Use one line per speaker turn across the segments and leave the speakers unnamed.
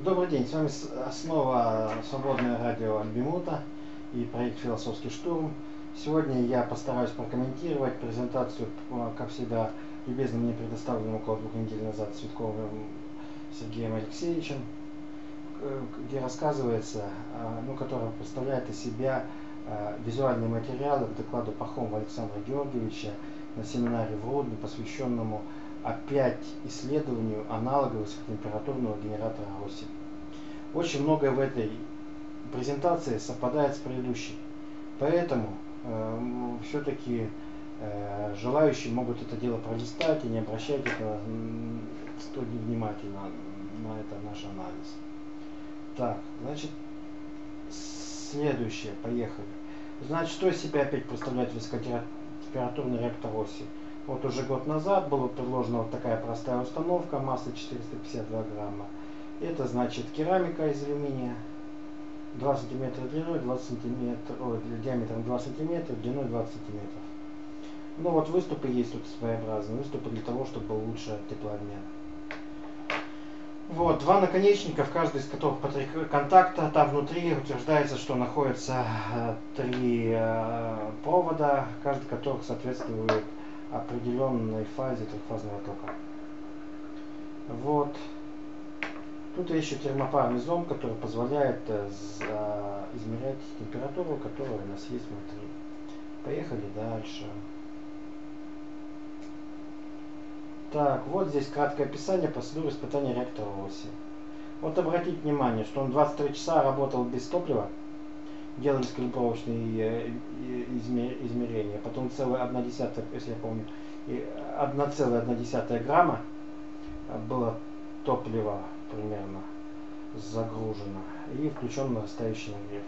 Добрый день, с вами снова свободное радио Альбимута и проект «Философский штурм». Сегодня я постараюсь прокомментировать презентацию, как всегда, любезно мне предоставленную около 2 недель назад Цветковым Сергеем Алексеевичем, где рассказывается, которая представляет из себя визуальные материалы к докладу Пахомова Александра Георгиевича на семинаре в Рудне, посвященному опять исследованию аналогов высокотемпературного генератора Росси. Очень многое в этой презентации совпадает с предыдущей, поэтому все-таки желающие могут это дело пролистать и не обращать это столь внимательно на это наш анализ. Так, значит, следующее, поехали. Значит, что из себя опять представляет высокотемпературный реактор Росси? Вот уже год назад была предложена вот такая простая установка массой 452 грамма. Это значит керамика из алюминия, 2 см длиной, 20 см, диаметром 2 см, длиной 20 см. Ну вот выступы есть тут своеобразные, выступы для того, чтобы был лучше теплообмен. Вот, два наконечника, в каждой из которых по 3 контакта. Там внутри утверждается, что находится 3 провода, каждый из которых соответствует определенной фазе трехфазного тока. Вот. Тут еще термопарный зонд, который позволяет измерять температуру, которая у нас есть внутри. Поехали дальше. Так, вот здесь краткое описание процедуры испытания реактора Росси. Вот обратите внимание, что он 23 часа работал без топлива, делались калибровочные измерения, потом целая 1/10, если я помню, 1,1 грамма было топлива примерно загружено и включен нарастающий нагрев.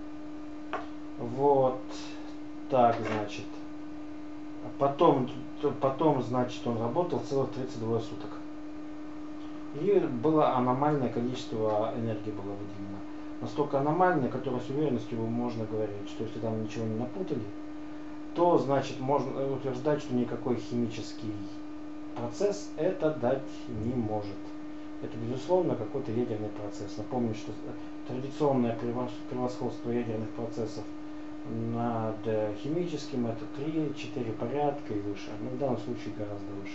Вот так, значит. Потом, значит, он работал целых 32 суток. И было аномальное количество энергии было выделено. Настолько аномальное, которое с уверенностью можно говорить, что если там ничего не напутали, то значит можно утверждать, что никакой химический процесс это дать не может. Это безусловно какой-то ядерный процесс. Напомню, что традиционное превосходство ядерных процессов над химическим это 3-4 порядка и выше. Но в данном случае гораздо выше.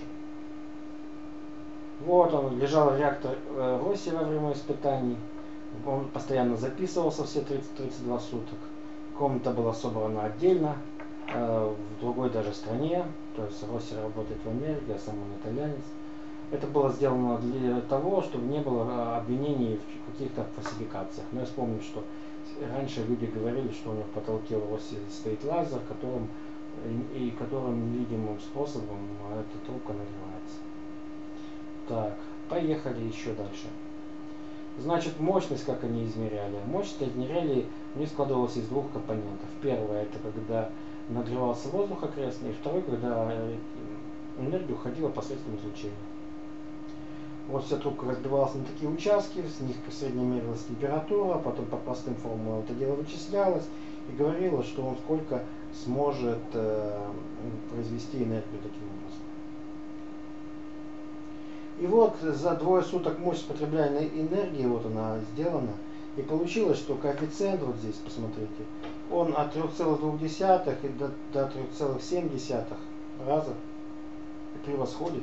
Вот он лежал реактор Росси во время испытаний. Он постоянно записывался все 30-32 суток. Комната была собрана отдельно, в другой даже стране. То есть Росси работает в Америке, а сам он итальянец. Это было сделано для того, чтобы не было обвинений в каких-то фальсификациях. Но я вспомнил, что раньше люди говорили, что у них в потолке в Росси стоит лазер, которым невидимым способом эта трубка нагревается. Так, поехали еще дальше. Значит, мощность, как они измеряли. Мощность измеряли, у них складывалась из 2 компонентов. Первое, это когда нагревался воздух окрестный, и второй, когда энергия уходила посредством излучения. Вот вся трубка разбивалась на такие участки, с них средняя мерилась температура, потом по простым формулам это дело вычислялось и говорило, что он сколько сможет произвести энергию таким образом. И вот за 2 суток мощность потребляемой энергии, вот она сделана, и получилось, что коэффициент, вот здесь посмотрите, он от 3,2 и до 3,7 раза превосходит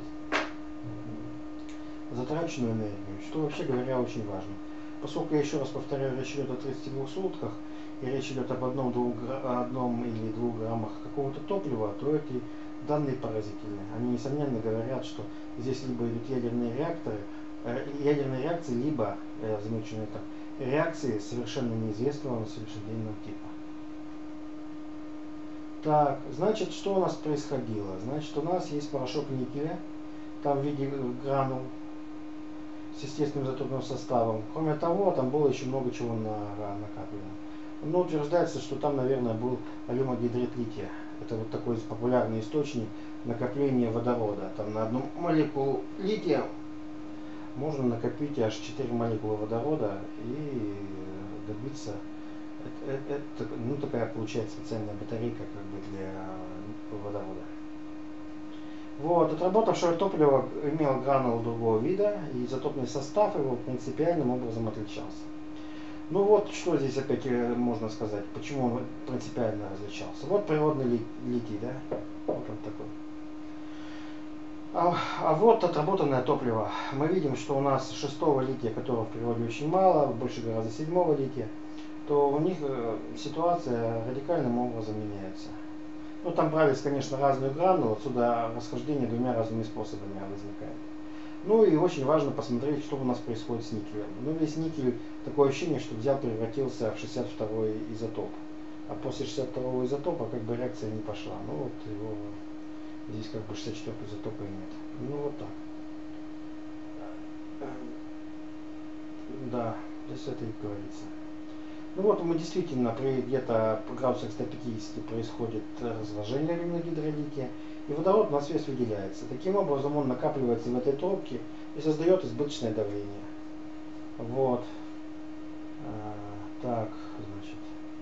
затраченную энергию, что вообще говоря очень важно. Поскольку, я еще раз повторяю, речь идет о 32 сутках, и речь идет об 1 или 2 граммах какого-то топлива, то эти данные поразительны. Они, несомненно, говорят, что здесь либо идут ядерные реакции, либо, замечу на это, реакции совершенно неизвестного на сегодняшний день типа. Так, значит, что у нас происходило? Значит, у нас есть порошок никеля, там в виде гранул с естественным изотопным составом. Кроме того, там было еще много чего накаплено. Но утверждается, что там, наверное, был алюмогидрид лития. Это вот такой популярный источник накопления водорода. Там на 1 молекулу лития можно накопить аж 4 молекулы водорода и добиться. Такая получается специальная батарейка как бы для водорода. Вот, отработавшее топливо имело гранулы другого вида, и изотопный состав его принципиальным образом отличался. Ну вот, что здесь опять можно сказать, почему он принципиально различался. Вот природный литий, да, вот он такой. А вот отработанное топливо. Мы видим, что у нас шестого лития, которого в природе очень мало, больше гораздо седьмого лития, то у них ситуация радикальным образом меняется. Ну там брались, конечно, разную гранулу, отсюда расхождение двумя разными способами возникает. Ну и очень важно посмотреть, что у нас происходит с никелем. Ну весь никель, такое ощущение, что взял, превратился в 62-й изотоп. А после 62-го изотопа как бы реакция не пошла. Ну вот его здесь как бы 64-го изотопа и нет. Ну вот так. Да, здесь это и говорится. Ну вот мы действительно при где-то градусах 150 происходит разложение алюминогидролития, и водород на свес выделяется. Таким образом он накапливается в этой трубке и создает избыточное давление. Вот. Так, значит.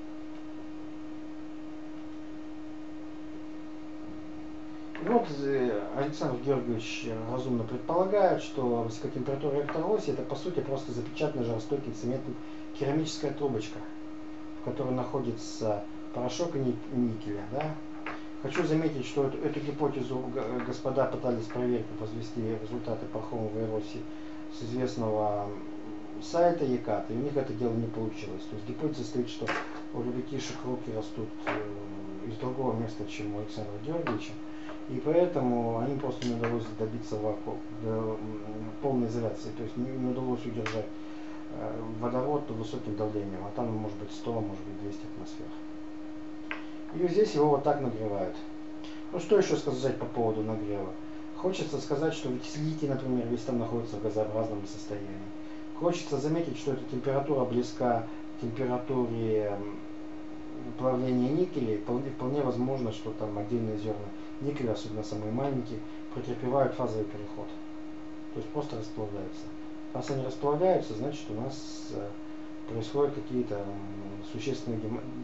Вот Александр Георгиевич разумно предполагает, что высокотемпературная электроось это по сути просто запечатанный жаростойкий цемент керамическая трубочка, в которой находится порошок никеля. Да? Хочу заметить, что эту гипотезу господа пытались проверить, возвести результаты пороховой эрозии с известного сайта ЕКАТ, и у них это дело не получилось. То есть гипотеза стоит, что у ребятишек руки растут из другого места, чем у Александра Георгиевича, и поэтому они просто не удалось добиться полной изоляции, то есть не удалось удержать водород высоким давлением, а там может быть 100, может быть 200 атмосфер. И здесь его вот так нагревают. Ну что еще сказать по поводу нагрева? Хочется сказать, что литий, например, весь там находится в газообразном состоянии. Хочется заметить, что эта температура близка к температуре плавления никеля. Вполне возможно, что там отдельные зерна никеля, особенно самые маленькие, претерпевают фазовый переход. То есть просто расплавляются. Раз они расплавляются, значит у нас происходят какие-то существенные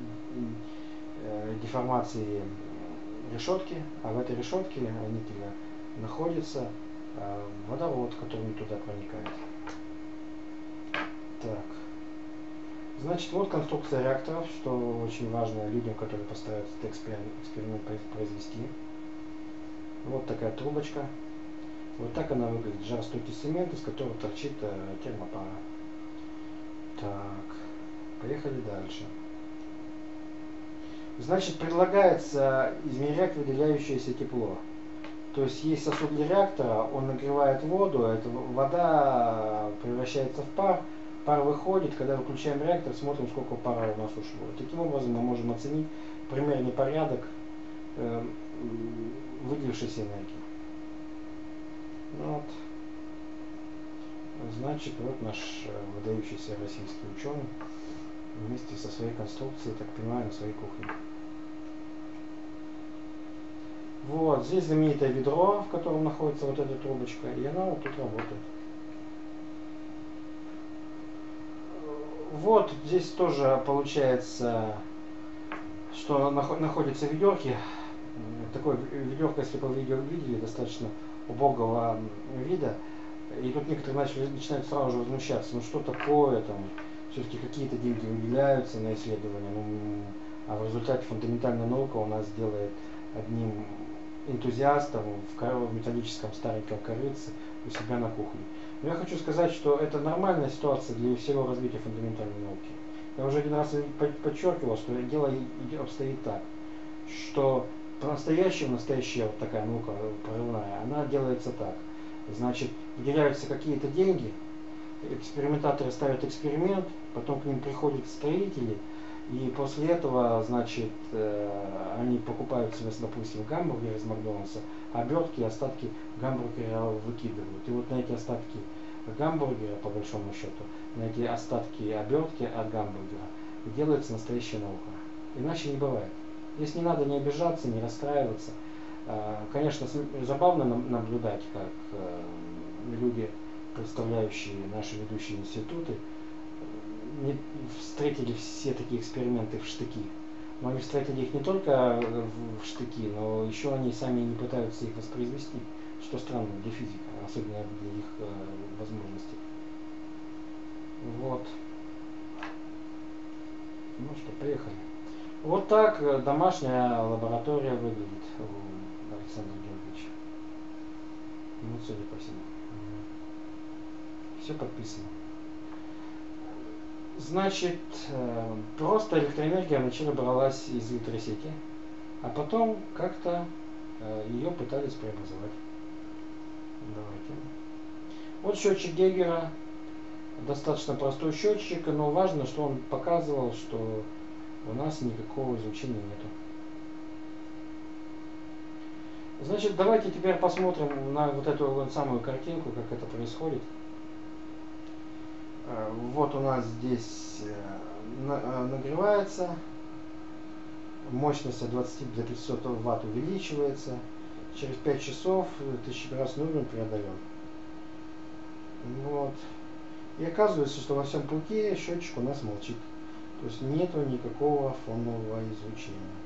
деформации решетки, а в этой решетке никеля находится водород, который туда проникает. Так. Значит, вот конструкция реакторов, что очень важно людям, которые постараются этот эксперимент произвести. Вот такая трубочка. Вот так она выглядит. Жаростойкий цемент, из которого торчит термопара. Так, поехали дальше. Значит, предлагается измерять выделяющееся тепло. То есть сосуд для реактора, он нагревает воду, эта вода превращается в пар, пар выходит, когда выключаем реактор, смотрим, сколько пара у нас ушло. Таким образом мы можем оценить примерный порядок выделившейся энергии. Вот. Значит, вот наш выдающийся российский ученый вместе со своей конструкцией, так понимаю, на своей кухне. Вот, здесь знаменитое ведро, в котором находится вот эта трубочка, и она вот тут работает. Вот здесь тоже получается, что находится ведерки. Такое ведерко, если по видео видели, достаточно убогого вида. И тут некоторые начинают сразу же возмущаться, ну что такое там, все-таки какие-то деньги выделяются на исследования, а в результате фундаментальная наука у нас делает одним энтузиастом в металлическом стареньком корыце у себя на кухне. Но я хочу сказать, что это нормальная ситуация для всего развития фундаментальной науки. Я уже один раз подчеркивал, что дело обстоит так, что по-настоящему настоящая вот такая наука прорывная, она делается так. Значит, выделяются какие-то деньги, экспериментаторы ставят эксперимент, потом к ним приходят строители, и после этого, значит, они покупают себе, допустим, гамбургер из Макдональдса, обертки и остатки гамбургера выкидывают. И вот на эти остатки гамбургера, по большому счету, на эти остатки обертки от гамбургера делается настоящая наука. Иначе не бывает. Здесь не надо не обижаться, не расстраиваться. Конечно, забавно наблюдать, как люди, представляющие наши ведущие институты, встретили все такие эксперименты в штыки. Но они встретили их не только в штыки, но еще они сами не пытаются их воспроизвести, что странно для физика, особенно для их возможностей. Вот. Ну что, поехали. Вот так домашняя лаборатория выглядит у Александра Георгиевича. Ну, судя по всему. Все подписано. Значит, просто электроэнергия вначале бралась из электросети, а потом как-то ее пытались преобразовать. Давайте. Вот счетчик Гейгера. Достаточно простой счетчик, но важно, что он показывал, что у нас никакого излучения нету. Значит, давайте теперь посмотрим на вот эту вот самую картинку, как это происходит. Вот у нас здесь нагревается, мощность от 20 до 500 Вт увеличивается, через 5 часов 1000-градусный уровень преодолен. Вот. И оказывается, что во всем пути счетчик у нас молчит. То есть нету никакого фонового излучения.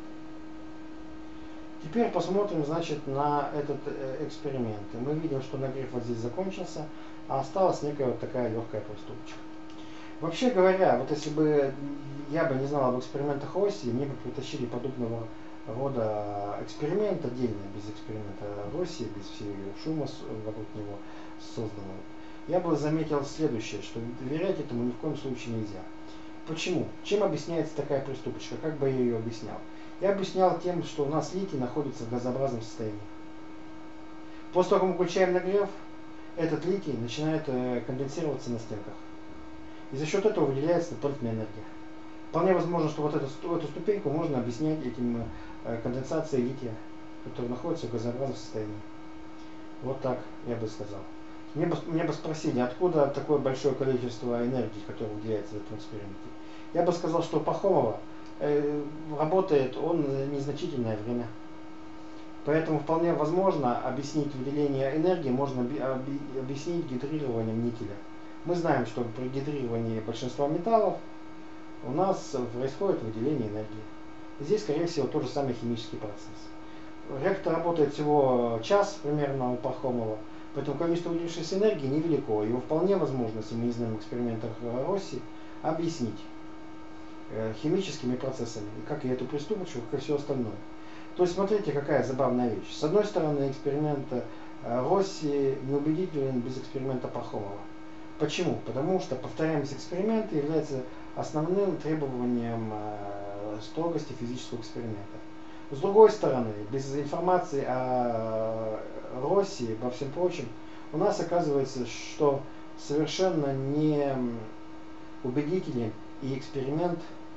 Теперь посмотрим, значит, на этот эксперимент. И мы видим, что нагрев вот здесь закончился, а осталась некая вот такая легкая проступочка. Вообще говоря, вот если бы я бы не знал об экспериментах Росси, мне бы притащили подобного рода эксперимент отдельно, без эксперимента Росси, без всего шума вокруг него созданного, я бы заметил следующее, что доверять этому ни в коем случае нельзя. Почему? Чем объясняется такая приступочка? Как бы я ее объяснял? Я объяснял тем, что у нас литий находится в газообразном состоянии. После того, как мы включаем нагрев, этот литий начинает конденсироваться на стенках. И за счет этого выделяется дополнительная энергия. Вполне возможно, что вот эту ступеньку можно объяснять этим конденсацией лития, который находится в газообразном состоянии. Вот так я бы сказал. Мне бы спросили, откуда такое большое количество энергии, которое выделяется в этом эксперименте. Я бы сказал, что Пахомова работает он незначительное время. Поэтому вполне возможно объяснить выделение энергии можно объяснить гидрированием никеля. Мы знаем, что при гидрировании большинства металлов у нас происходит выделение энергии. Здесь, скорее всего, тот же самый химический процесс. Реактор работает всего час примерно у Пахомова, поэтому количество выделившейся энергии невелико. Его вполне возможно, если мы не знаем экспериментах Росси, объяснить химическими процессами, как и эту приступочку, как и все остальное. То есть смотрите, какая забавная вещь. С одной стороны, эксперимент Росси неубедителен без эксперимента Пахомова. Почему? Потому что повторяемость эксперимента является основным требованием строгости физического эксперимента. С другой стороны, без информации о Росси, обо всем прочем, у нас оказывается, что совершенно не убедителен и эксперимент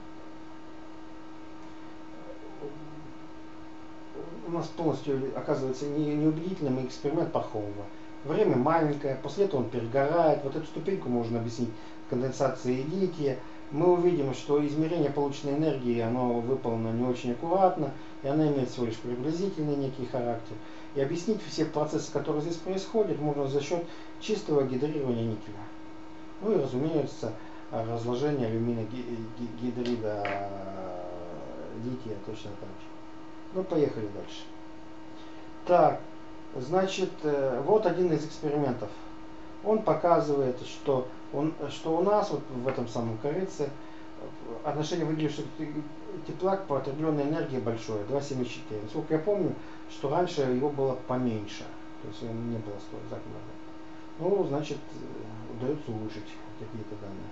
у нас полностью оказывается неубедительным и эксперимент Пахомова. Время маленькое, после этого он перегорает. Вот эту ступеньку можно объяснить конденсацией лития. Мы увидим, что измерение полученной энергии, оно выполнено не очень аккуратно, и оно имеет всего лишь приблизительный некий характер. И объяснить все процессы, которые здесь происходят, можно за счет чистого гидрирования никеля. Ну и, разумеется, разложение алюминогидрида лития точно так же. Ну, поехали дальше. Так, значит, вот один из экспериментов. Он показывает, что у нас вот в этом самом корице отношение выделившего тепла к потребленной энергии большое, 2,74. Насколько я помню, что раньше его было поменьше. То есть он не было столь закономерно. Ну, значит, удается улучшить какие-то данные.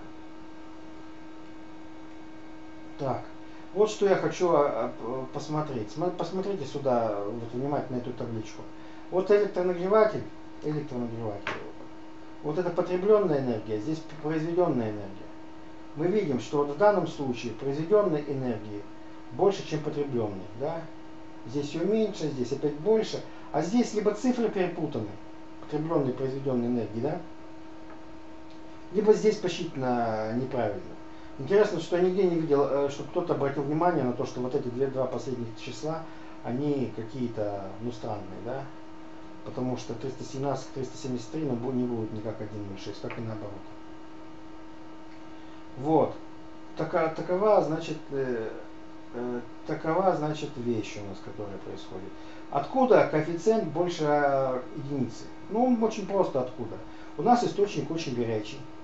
Так, вот что я хочу посмотреть. Посмотрите сюда вот, внимательно эту табличку. Вот электронагреватель, вот это потребленная энергия, здесь произведенная энергия. Мы видим, что вот в данном случае произведенной энергии больше, чем потребленной. Да? Здесь ее меньше, здесь опять больше. А здесь либо цифры перепутаны, потребленной и произведенной энергии, да? Либо здесь посчитано неправильно. Интересно, что я нигде не видел, что кто-то обратил внимание на то, что вот эти два последних числа, они какие-то, ну, странные, да? Потому что 317, 373, ну, не будет никак 1,06, как и наоборот. Вот. Такова, значит, такова, значит, вещь у нас, которая происходит. Откуда коэффициент больше единицы? Ну, очень просто откуда. У нас источник очень горячий.